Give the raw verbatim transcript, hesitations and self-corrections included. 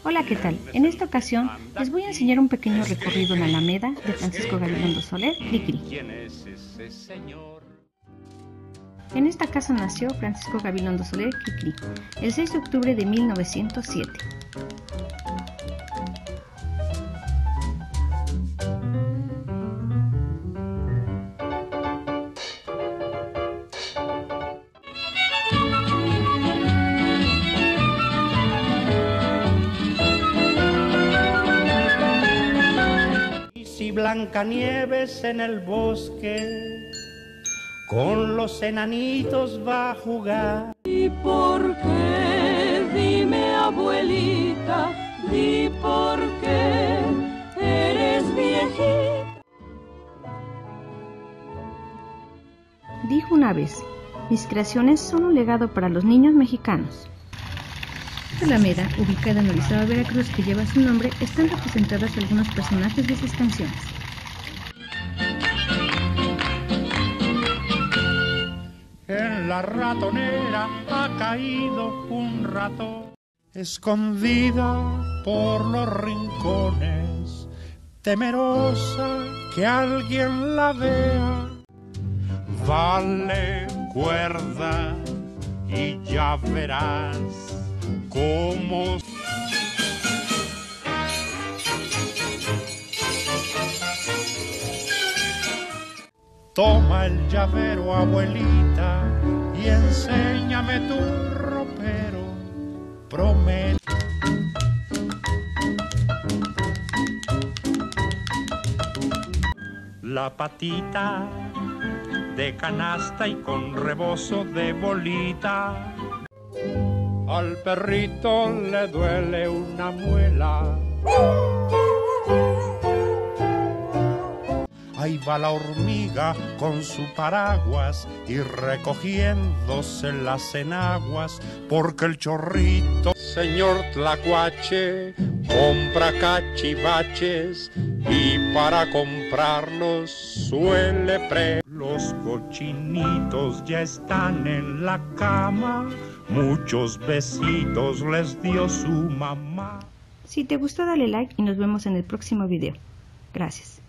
Hola, ¿qué tal? En esta ocasión les voy a enseñar un pequeño recorrido en la Alameda de Francisco Gabilondo Soler, Cri-Cri. En esta casa nació Francisco Gabilondo Soler, Cri-Cri, el seis de octubre de mil novecientos siete. Y Blancanieves en el bosque con los enanitos va a jugar. ¿Y por qué? Dime, abuelita, di por qué eres viejita. Dijo una vez: mis creaciones son un legado para los niños mexicanos. En la Alameda, ubicada en Orizaba, Veracruz, que lleva su nombre, están representadas algunos personajes de sus canciones. En la ratonera ha caído un ratón, escondida por los rincones, temerosa que alguien la vea. Dale cuerda y ya verás cómo. Toma el llavero, abuelita, y enséñame tu ropero, prometo. La patita de canasta y con rebozo de bolita. Al perrito le duele una muela. Ahí va la hormiga con su paraguas y recogiéndose las enaguas, porque el chorrito, señor Tlacuache, compra cachivaches y para comprarlos suele pre. Los cochinitos ya están en la cama, muchos besitos les dio su mamá. Si te gustó, dale like y nos vemos en el próximo video. Gracias.